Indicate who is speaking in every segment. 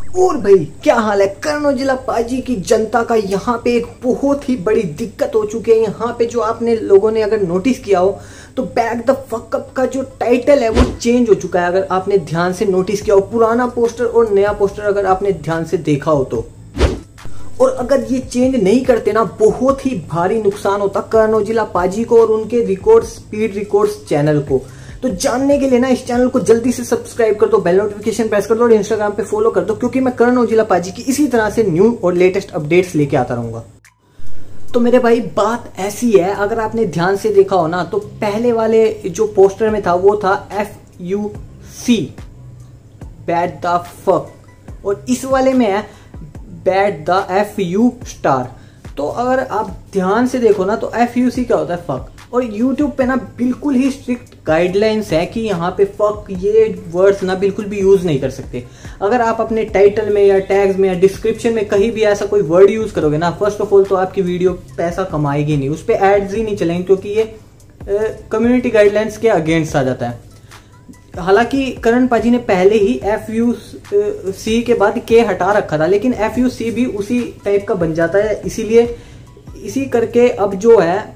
Speaker 1: और भाई क्या हाल है। करण औजला पाजी की जनता का यहाँ पे एक बहुत ही बड़ी दिक्कत हो चुकी है। यहाँ पे जो आपने लोगों ने अगर नोटिस किया हो तो बैक द फक अप का जो टाइटल है वो चेंज हो चुका है। अगर आपने ध्यान से नोटिस किया हो, पुराना पोस्टर और नया पोस्टर अगर आपने ध्यान से देखा हो तो, और अगर ये चेंज नहीं करते ना बहुत ही भारी नुकसान होता करण औजला पाजी को और उनके रिकॉर्ड स्पीड रिकॉर्ड्स चैनल को। तो जानने के लिए ना इस चैनल को जल्दी से सब्सक्राइब कर दो, बेल नोटिफिकेशन प्रेस कर दो और इंस्टाग्राम पे फॉलो कर दो, क्योंकि मैं करण औजला पाजी की इसी तरह से न्यू और लेटेस्ट अपडेट्स लेके आता रहूंगा। तो मेरे भाई बात ऐसी है, अगर आपने ध्यान से देखा हो ना तो पहले वाले जो पोस्टर में था वो था FUC बैड द फक, और इस वाले में है बैड द FU स्टार। तो अगर आप ध्यान से देखो ना तो FUC क्या होता है, फक। और YouTube पे ना बिल्कुल ही स्ट्रिक्ट गाइडलाइंस है कि यहाँ पे फक ये वर्ड्स ना बिल्कुल भी यूज नहीं कर सकते। अगर आप अपने टाइटल में या टैग्स में या डिस्क्रिप्शन में कहीं भी ऐसा कोई वर्ड यूज करोगे ना, फर्स्ट ऑफ ऑल तो आपकी वीडियो पैसा कमाएगी नहीं, उस पर एड्स ही नहीं चलेंगे, क्योंकि ये कम्युनिटी गाइडलाइंस के अगेंस्ट आ जाता है। हालांकि करण पाजी ने पहले ही FUC के बाद के हटा रखा था, लेकिन FUC भी उसी टाइप का बन जाता है, इसीलिए इसी करके अब जो है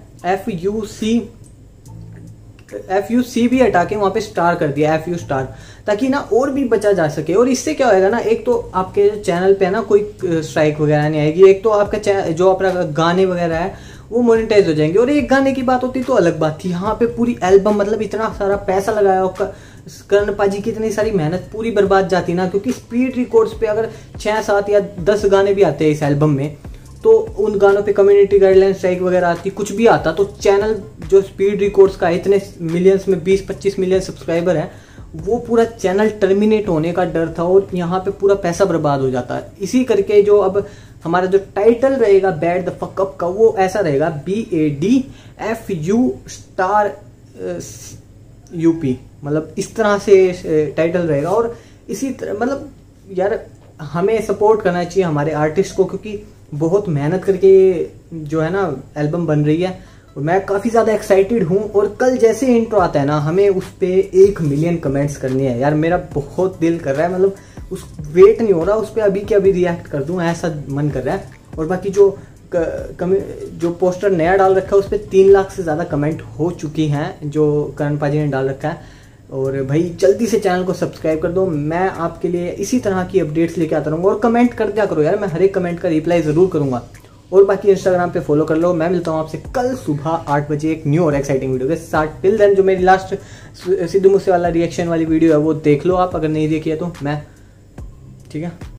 Speaker 1: FUC भी हटा के वहां पे स्टार कर दिया, FU स्टार, ताकि ना और भी बचा जा सके। और इससे क्या होएगा ना, एक तो आपके चैनल पे ना कोई स्ट्राइक वगैरह नहीं आएगी, एक तो आपका जो अपना गाने वगैरह है वो मोनेटाइज हो जाएंगे। और एक गाने की बात होती तो अलग बात थी, यहाँ पे पूरी एल्बम, मतलब इतना सारा पैसा लगाया करण पाजी की इतनी सारी मेहनत पूरी बर्बाद जाती ना, क्योंकि स्पीड रिकॉर्ड्स पे अगर 6, 7 या 10 गाने भी आते हैं इस एल्बम में, तो उन गानों पे कम्युनिटी गाइडलाइन स्ट्राइक वगैरह आती, कुछ भी आता तो चैनल जो स्पीड रिकॉर्ड्स का इतने मिलियंस में 20-25 मिलियन सब्सक्राइबर है, वो पूरा चैनल टर्मिनेट होने का डर था और यहाँ पे पूरा पैसा बर्बाद हो जाता है। इसी करके जो अब हमारा जो टाइटल रहेगा बैड द फक अप का, वो ऐसा रहेगा BADFU स्टार UP, मतलब इस तरह से टाइटल रहेगा। और इसी तरह मतलब यार हमें सपोर्ट करना चाहिए हमारे आर्टिस्ट को, क्योंकि बहुत मेहनत करके जो है ना एल्बम बन रही है और मैं काफ़ी ज़्यादा एक्साइटेड हूँ। और कल जैसे इंट्रो आता है ना, हमें उस पर 1 मिलियन कमेंट्स करने हैं यार। मेरा बहुत दिल कर रहा है, मतलब उस वेट नहीं हो रहा उस पर अभी के अभी रिएक्ट कर दूँ, ऐसा मन कर रहा है। और बाकी जो पोस्टर नया डाल रखा है उस पर 3 लाख से ज़्यादा कमेंट हो चुकी हैं जो करण पाजी ने डाल रखा है। और भाई जल्दी से चैनल को सब्सक्राइब कर दो, मैं आपके लिए इसी तरह की अपडेट्स लेके आता रहूँगा। और कमेंट कर दिया करो यार, मैं हर एक कमेंट का रिप्लाई ज़रूर करूँगा। और बाकी इंस्टाग्राम पे फॉलो कर लो। मैं मिलता हूँ आपसे कल सुबह 8 बजे एक न्यू और एक्साइटिंग वीडियो के साथ। टिल देन जो मेरी लास्ट सिद्धू मूसेवाला रिएक्शन वाली वीडियो है वो देख लो आप, अगर नहीं देखी है तो। मैं ठीक है।